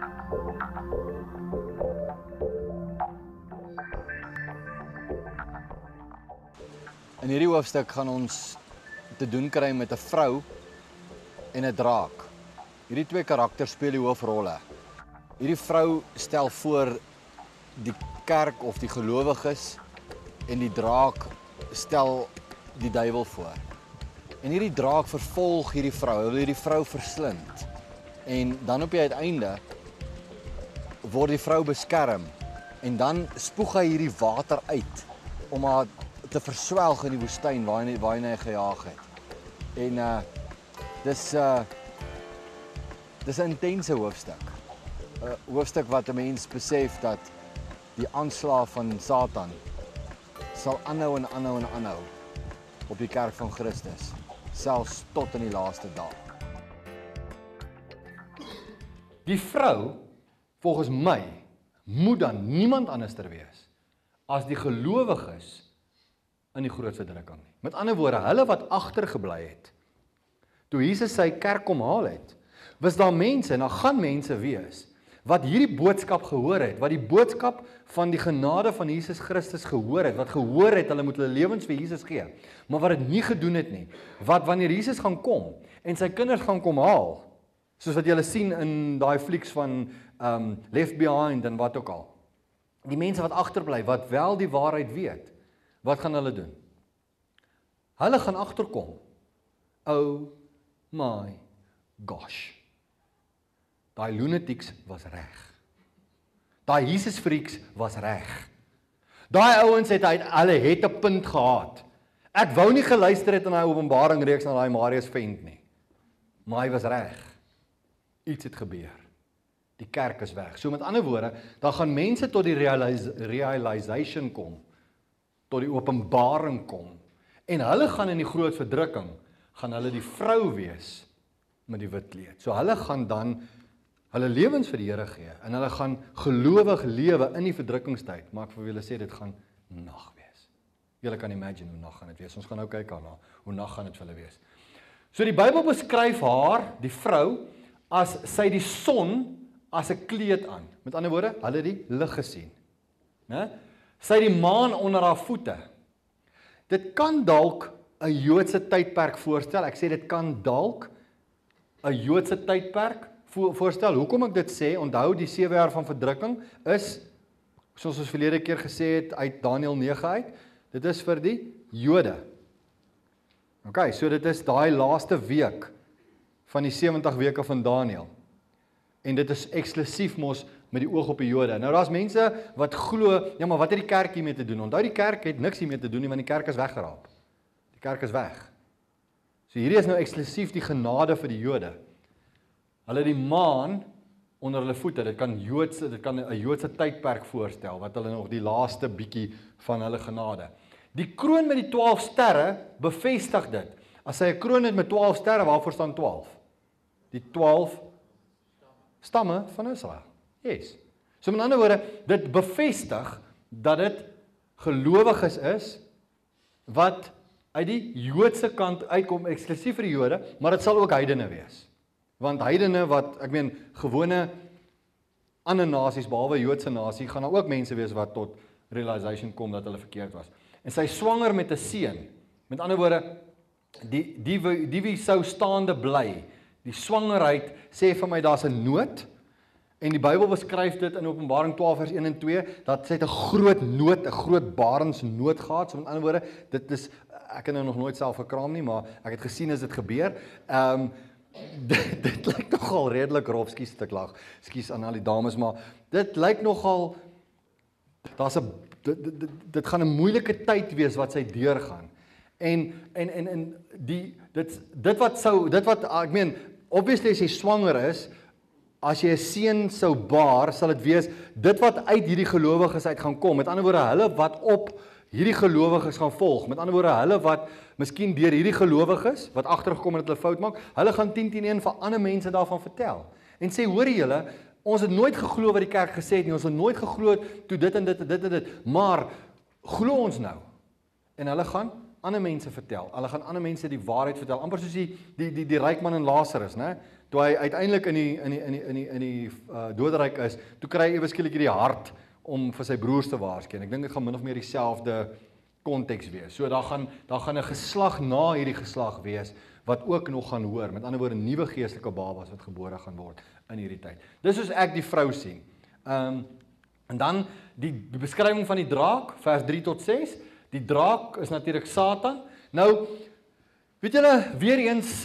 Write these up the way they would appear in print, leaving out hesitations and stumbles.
In hierdie hoofstuk gaan ons te doen kry met 'n vrou en 'n draak. Hierdie twee karakters speel die hoofrolle. Hierdie vrou stel voor die kerk of die gelowiges en die draak stel die duiwel voor. En hierdie draak vervolg hierdie vrou, hy wil hierdie vrou verslind. En dan op die uiteinde word die vrou beskerm en dan spoeg hy hierdie water uit om haar te verswelg in die woestyn waarheen hy gejaag het. En dis 'n intense hoofstuk. 'n Hoofstuk wat 'n mens besef dat die aanslag van Satan sal aanhou en aanhou en aanhou op die kerk van Christus, selfs tot in die laaste dag. Die vrou, volgens my, moet dan niemand anderster wees as die gelowiges in die groot verdrukking. Met ander woorde, hulle wat agtergebly het, toe Jesus sy kerk kom haal het, was daar mense, en daar gaan mense wees, wat hierdie boodskap gehoor het, wat die boodskap van die genade van Jesus Christus gehoor het, wat gehoor het, hulle moet hulle lewens vir Jesus gee, maar wat dit nie gedoen het nie, wat wanneer Jesus gaan kom, en sy kinders gaan kom haal, soos wat julle sien in daai flieks van Left Behind en wat ook al, die mense wat agterbly, wat wel die waarheid weet, wat gaan hulle doen? Hulle gaan agterkom, oh my gosh, daai lunatics was reg. Daai Jesus freaks was reg. Daai ouens hulle het 'n punt gehad. Ek wou nie geluister het in daai Openbaring reeks na daai Marius vent nie. Maar hy was reg. Iets het gebeur. Die kerk is weg. So met ander woorde, dan gaan mense tot die realization kom, tot die openbaring kom. En hulle gaan in die groot verdrukking, gaan hulle die vrou wees met die wit kleed. So hulle gaan dan hulle lewens vir die Here gee, en hulle gaan gelowig lewe in die verdrukkingstyd, maar ek vir julle sê, dit gaan nag wees. Julle kan imagine hoe nag gaan dit wees, ons gaan nou kyk daarna, hoe nag gaan dit vir hulle wees. So die Bybel beskryf haar, die vrou, as sy die son as 'n kleed aan. Met ander woorde, hulle het die lig gesien. Né? Sy het die maan onder haar voete. Dit kan dalk 'n Joodse tydperk voorstel, ek sê dit kan dalk 'n Joodse tydperk voorstel. Hoekom ek dit sê, onthou die 7 jaar van verdrukking is, soos ons verlede keer gesê het, uit Daniël 9 uit, dit is vir die Jode. Ok, so dit is daai laaste week van die 70 weke van Daniël. En dit is eksklusief mos met die oog op die Jode. Nou daar's mense wat glo, ja maar wat het die kerk hiermee te doen? Onthou die kerk het niks hiermee te doen nie, want die kerk is weggeraap. Die kerk is weg. So hierdie is nou eksklusief die genade vir die Jode. Hulle die maan onder hulle voete, dit kan 'n Joodse tydperk voorstel, wat hulle nog die laaste bietjie van hulle genade. Die kroon met die 12 sterre bevestig dit. As hy 'n kroon het met 12 sterre, waarvoor staan 12? Die 12 stamme van Israel. Yes. So met ander woorde, dit bevestig dat dit gelowiges is, wat uit die Joodse kant uitkom, eksklusief vir die Jode, maar dit sal ook heidene wees. Want heidene wat, ek meen, gewone ander nasies, behalwe Joodse nasie, gaan daar ook mense wees wat tot realization kom dat hulle verkeerd was. En sy swanger met 'n seun. Met ander woorde, die wie sou staande bly, die swangerheid sê vir my daar's 'n nood, en die Bybel beskryf dit in Openbaring 12 vers 1 en 2, dat sy het 'n groot nood, 'n groot barensnood gehad. So met ander woorde, dit is, ek het nou nog nooit self gekraam nie, maar ek het gesien as dit gebeur. Dit lyk nogal redelik rof, skus te klag, skus aan al die dames, maar dit lyk nogal, dit gaan 'n moeilike tyd wees wat sy deurgaan. En dit wat ek meen, obviously as jy swanger is, as jy 'n seun sou baar, sal dit wees, dit wat uit hierdie gelowiges uit gaan kom, met ander woorde, hulle wat op hierdie gelowiges gaan volg, met ander woorde, hulle wat miskien deur hierdie gelowiges, wat agtergekom het dat hulle fout maak, hulle gaan 10-10-1 vir ander mense daarvan vertel, en sê, hoor julle, ons het nooit geglo wat die kerk gesê het nie, ons het nooit geglo toe dit en dit, maar, glo ons nou, en hulle gaan ander mense vertel, hulle gaan ander mense die waarheid vertel, amper soos die ryk man en Lazarus, né? toe hy uiteindelik in die doderyk is, toe kry hy ewe skielik hierdie hart om vir sy broers te waarsku. Ek dink dit gaan min of meer dieselfde konteks wees. So daar gaan 'n geslag na hierdie geslag wees wat ook nog gaan hoor. Met ander woorde, nuwe geestelike babas wat gebore gaan word in hierdie tyd. Dis soos ek die vrou sien. En dan die beskrywing van die draak, vers 3 tot 6. Die draak is natuurlik Satan. Nou, weet julle, weer eens,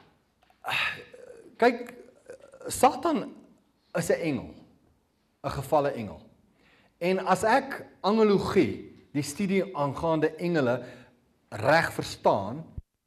kyk, Satan is 'n engel, 'n gevalle engel. En as ek angelogie, die studie aangaande engele, reg verstaan,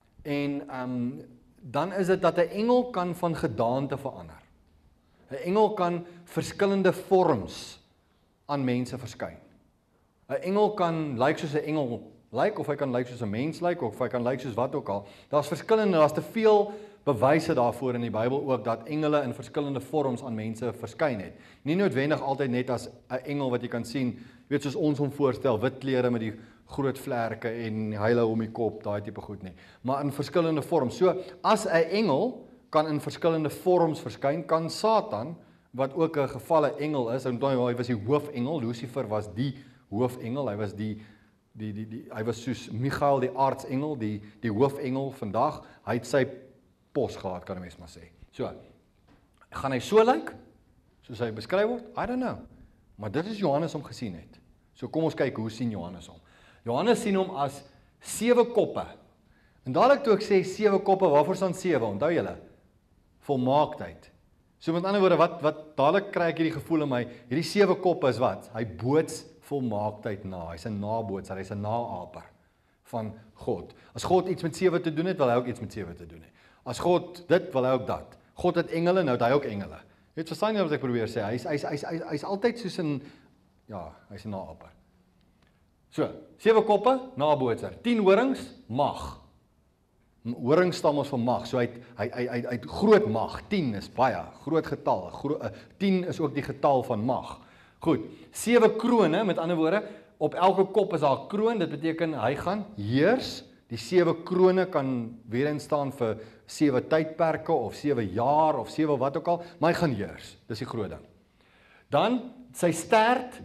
en dan is dit dat 'n engel kan van gedaante verander. 'n Engel kan verskillende vorms aan mense verskyn. 'n Engel kan lyk soos 'n engel lyk, of hy kan lyk soos 'n mens lyk, of hy kan lyk soos wat ook al. Daar's te veel bewyse daarvoor in die Bybel ook, dat engele in verskillende vorms aan mense verskyn het. Nie noodwendig altyd net as 'n engel wat jy kan sien, weet soos ons hom voorstel, wit klere met die groot vlerke en huile om die kop, daai tipe goed nie. Maar in verskillende vorms. So, as 'n engel kan in verskillende vorms verskyn, kan Satan, wat ook 'n gevalle engel is, en hy was die hoofengel, Lucifer was die hoofengel, hy was hy was soos Michael die aartsengel, die hoofengel vandag, hy het sy pos gehad, kan 'n mens maar sê. So, gaan hy so lyk, soos hy beskryf word? I don't know. Maar dit is Johannes hom gesien het. So kom ons kyk, hoe sien Johannes hom? Johannes sien hom as 7 koppe. En dadelik toe ek sê 7 koppe, waarvoor staan 7? Onthou julle? Volmaaktheid. So met ander woorde, wat dadelik kry ek hierdie gevoel in my, hierdie 7 koppe is wat? Hy boots volmaaktheid na. Hy's 'n nabootser, hy's 'n naaper van God. As God iets met 7 te doen het, wil hy ook iets met 7 te doen hê. As God dit, wil hy ook dat. God het engele, nou het hy ook engele. Weet, verstaan jy wat ek probeer sê? Hy's altyd soos 'n, ja, hy's 'n naaper. So, 7 koppe, nabootser. 10 horings, mag. Horings staan ons vir mag. So hy het groot mag. 10 is baie groot getal. 10 is ook die getal van mag. Goed. 7 krone, met ander woorde, op elke kop is daar 'n kroon. Dit beteken hy gaan heers. Die 7 krone kan weer eens staan vir 7 tydperke of 7 jaar of 7 wat ook al, maar hy gaan heers. Dis die groot ding. Dan sy stert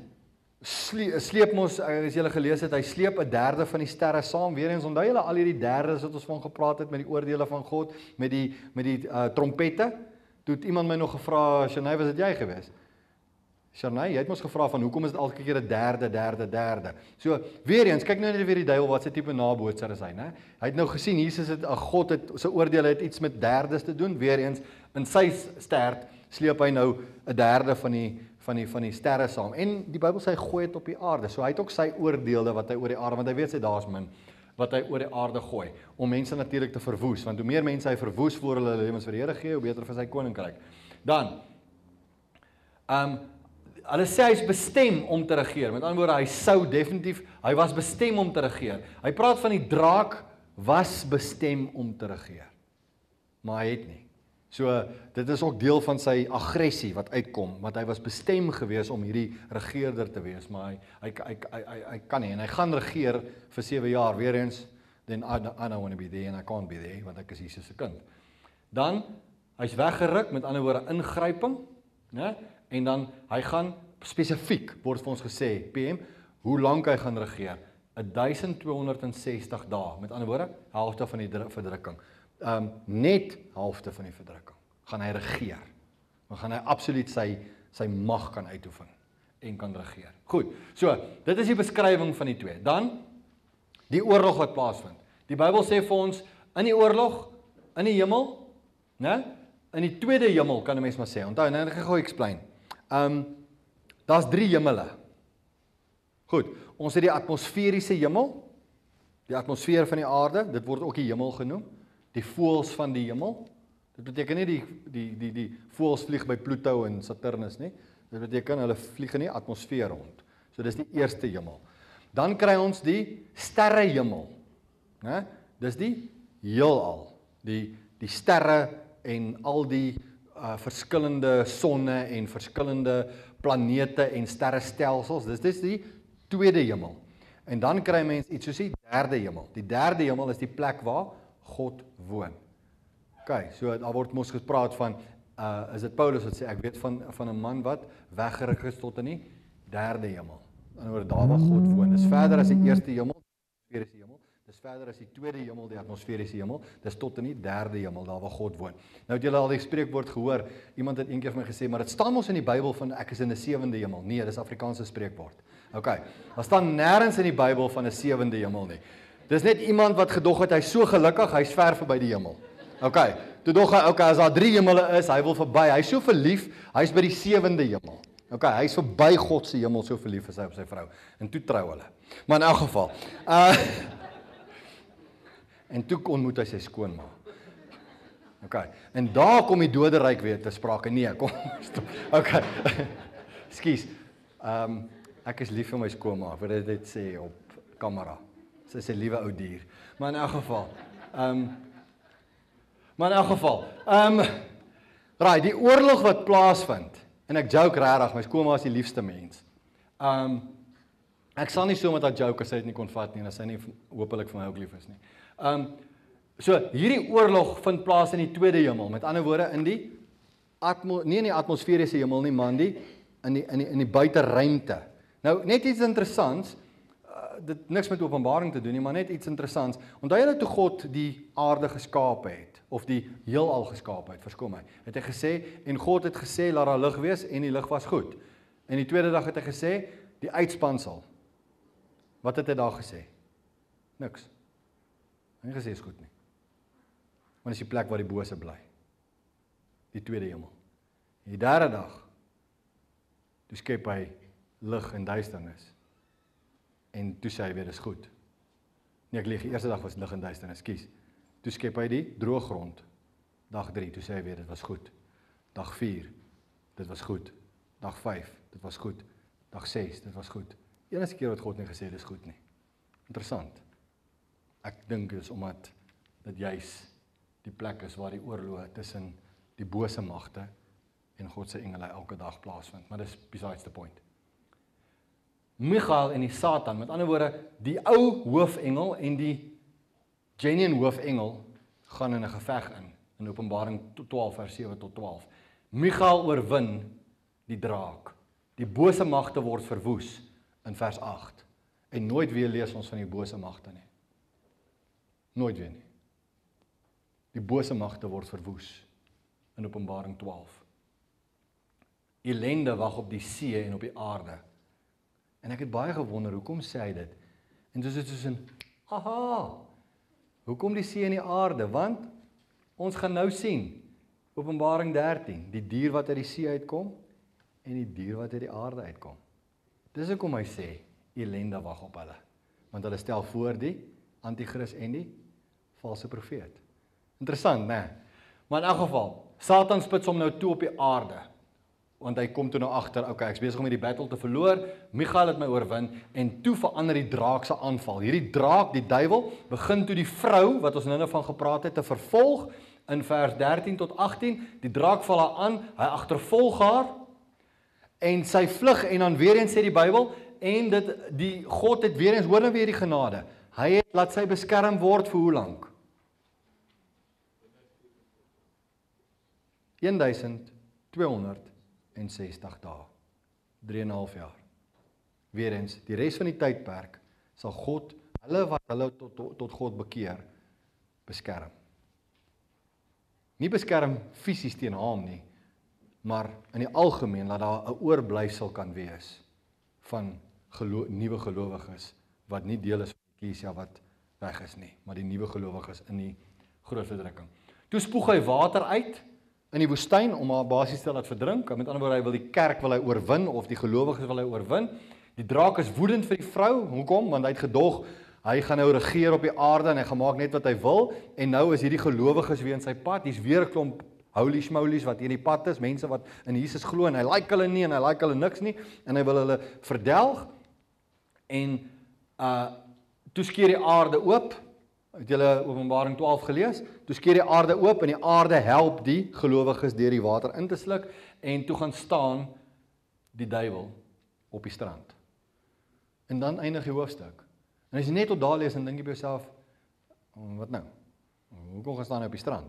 sleep mos, as julle gelees het, hy sleep 1/3 van die sterre saam. Weer eens onthou julle al hierdie derdes wat ons van gepraat het met die oordeele van God, met die trompette. Toe het iemand my nog gevra, Shanay, was dit jy gewees? Shanay, jy het ons gevra van hoekom is dit elke keer 'n derde. So, weer eens, kyk nou net weer die duiwel, wat sy tipe nabootser is hy, né? Hy het nou gesien, Jesus het, God het, sy oordeele het iets met derdes te doen, weer eens, in sy stert, sleep hy nou 1/3 van die sterre saam. En die Bybel sê hy gooi dit op die aarde. So hy het ook sy oordeele wat hy oor die aarde, want hy weet sy daar's min, wat hy oor die aarde gooi, om mense natuurlik te verwoes, want hoe meer mense hy verwoes voor hulle lewens vir die Here gee, hoe beter vir sy koninkryk. Dan, hulle sê hy is bestem om te regeer. Met ander woorde, hy was bestem om te regeer. Hy praat van die draak was bestem om te regeer. Maar hy het nie. So, dit is ook deel van sy aggressie wat uitkom, want hy was bestem gewees om hierdie regeerder te wees, maar hy kan nie, en hy gaan regeer vir 7 jaar, weer eens, then I don't want to be there, and I can't be there, want ek is Jesus se kind. Dan, hy's weggeruk, met ander woorde, ingryping, né? En dan, hy gaan spesifiek, word vir ons gesê, PM, hoe lank hy gaan regeer? 1260 dae, met ander woorde, helfte van die verdrukking. Net helfte van die verdrukking, gaan hy regeer. Dan gaan hy absoluut sy mag kan uitoefen en kan regeer. Goed, so, dit is die beskrywing van die twee. Dan, die oorlog wat plaasvind. Die Bybel sê vir ons, in die oorlog, in die hemel, né? In die tweede hemel, kan 'n mens maar sê. Onthou, nou ek gaan gou explain. Daar's 3 hemele. Goed, ons het die atmosferiese hemel, die atmosfeer van die aarde, dit word ook die hemel genoem. Die voëls van die hemel. Dit beteken nie die voëls vlieg by Pluto en Saturnus nie. Dit beteken hulle vlieg in die atmosfeer rond. So dis die eerste hemel. Dan kry ons die sterrehemel, né? Dis die heelal, die sterre en al die verskillende sonne en verskillende planete en sterrestelsels. Dis die tweede hemel. En dan kry mens iets soos die derde hemel. Die derde hemel is die plek waar God woon. Okay, so daar word mos gepraat van, is dit Paulus wat sê, ek weet van 'n man wat weggerig is tot in die derde hemel. Aan die ander daar waar God woon. Dis verder as die eerste hemel, die atmosferiese hemel. Dis verder as die tweede hemel, die atmosferiese hemel. Dis tot in die derde hemel, daar waar God woon. Nou het julle al die spreekwoord gehoor. Iemand het eendag vir my gesê, maar dit staan mos in die Bybel van ek is in 'n sewende hemel. Nee, dis Afrikaanse spreekwoord. Okay. Daar staan nêrens in die Bybel van 'n sewende hemel nie. Dis net iemand wat gedog het hy's so gelukkig, hy's ver verby die hemel. Okay. Toe dog hy, okay, as daar 3 hemele is, hy wil verby. Hy's so verlief, hy's by die sewende hemel. Okay, hy's verby God se hemel, so verlief is hy op sy vrou. En toe trou hulle. Maar in elk geval, en toe ontmoet hy sy skoonma. Okay, en daar kom die doderyk weer te sprake. Nee, kom, stop. Okay, skus, ek is lief vir my skoonma, vir dit sê op kamera. Sy is 'n liewe ou dier. Maar in elk geval, right, die oorlog wat plaasvind, en ek joke regtig, my skoonma is die liefste mens. Ek sal nie so met haar joke as sy dit nie kon vat nie, en as sy nie hopelik vir my ook lief is nie. So hierdie oorlog vind plaas in die tweede hemel, met ander woorde in die nie in die atmosferiese hemel nie, maar in die buiteruimte. Nou net iets interessants, dit niks met Openbaring te doen nie, maar net iets interessants. Onthou julle toe God die aarde geskaap het, of die heelal geskaap het, verskoon my, het hy gesê, en God het gesê, laat daar lig wees, en die lig was goed. En die tweede dag het hy gesê, die uitspansel. Wat het hy daar gesê? Niks. Hy het gesê is goed nie. Want is die plek waar die bose bly. Die tweede hemel. Die derde dag, toe skep hy lig en duisternis. En toe sê hy weer, dis goed. Nee, ek lieg, die eerste dag was lig en duisternis, skus. Toe skep hy die droë grond. Dag 3, toe sê hy weer, dit was goed. Dag 4, dit was goed. Dag 5, dit was goed. Dag 6, dit was goed. Enige keer wat God nie gesê, dit is goed nie. Interessant. Ek dink is omdat dit juis die plek is waar die oorlog tussen die bose magte en God se engele elke dag plaasvind. Maar dis besides the point. Michael en die Satan, met ander woorde, die ou hoofengel en die genuine hoofengel gaan in 'n geveg in Openbaring 12 vers 7 tot 12. Michael oorwin die draak. Die bose magte word verwoes in vers 8. En nooit weer lees ons van die bose magte nie. Nooit weer nie. Die bose magte word verwoes in Openbaring 12. Ellende wag op die see en op die aarde. En ek het baie gewonder, hoekom sê hy dit? En dis dit soos 'n, aha, hoekom die see en die aarde? Want ons gaan nou sien, Openbaring 13, die dier wat uit die see uitkom, en die dier wat uit die aarde uitkom. Dis hoekom hy sê, ellende wag op hulle. Want hulle stel voor die anti-kris en die valse profeet. Interessant, né? Maar in elk geval, Satan spits hom nou toe op die aarde. Want hy kom toe nou agter, okay, ek is besig om hierdie battle te verloor, Michael het my oorwin, en toe verander die draak se aanval. Hierdie draak, die duiwel, begin toe die vrou, wat ons nou van gepraat het, te vervolg, in vers 13 tot 18, die draak val haar aan, hy agtervolg haar, en sy vlug, en dan weer eens sê die Bybel, en God het weer eens, hoor nou weer die genade, hy het laat sy beskerm word vir hoe lank? 1260 dae, 3,5 jaar. Weer eens, die res van die tydperk, sal God, hulle wat hulle tot God bekeer, beskerm. Nie beskerm fisies teen haam nie, maar in die algemeen, dat daar 'n oorblyfsel kan wees, van nuwe gelowiges, wat nie deel is van die eklesia wat weg is nie, maar die nuwe gelowiges in die groot verdrukking. Toe spoeg hy water uit, in die woestyn, om haar basies te laat verdrink, met ander woorde, hy wil die kerk wil hy oorwin, of die gelowiges wil hy oorwin. Die draak is woedend vir die vrou, hoekom? Want hy het gedog, hy gaan nou regeer op die aarde, en hy gaan maak net wat hy wil, en nou is hierdie gelowiges weer in sy pad, hier's weer 'n klomp holy schmolies wat hier in die pad is, mense wat in Jesus glo, en hy like hulle nie, en hy like hulle niks nie, en hy wil hulle verdelg, en toe skeer die aarde oop. Het julle Openbaring 12 gelees? Toe skeer die aarde oop, en die aarde help die gelowiges deur die water in te sluk, en toe gaan staan die duiwel op die strand. En dan eindig die hoofstuk. En as jy net tot daar lees, dan dink jy by jouself, wat nou? Hoekom gaan staan hy op die strand?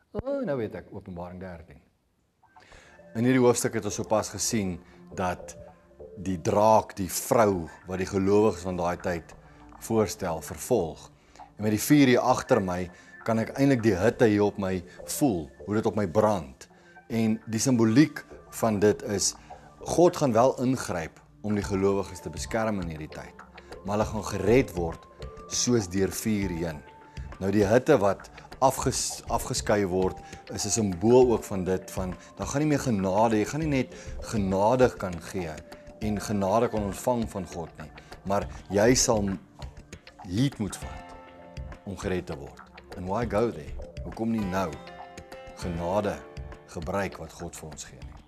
Nou weet ek, Openbaring 13. In hierdie hoofstuk het ons sopas gesien dat die draak, die vrou wat die gelowiges van daai tyd voorstel, vervolg. En met die vuur hier agter my kan ek eintlik die hitte hier op my voel, hoe dit op my brand. En die simboliek van dit is, God gaan wel ingryp om die gelowiges te beskerm in hierdie tyd, maar hulle gaan gered word soos deur vuur heen. Nou die hitte wat afgeskei word, is 'n simbool ook van dit, van, dan gaan nie meer genade, jy gaan nie net genadig kan gee, en genade kan ontvang van God nie, maar jy sal heat moet vat, om gered te word. And why go there? Hoekom nie nou genade gebruik wat God vir ons gee nie?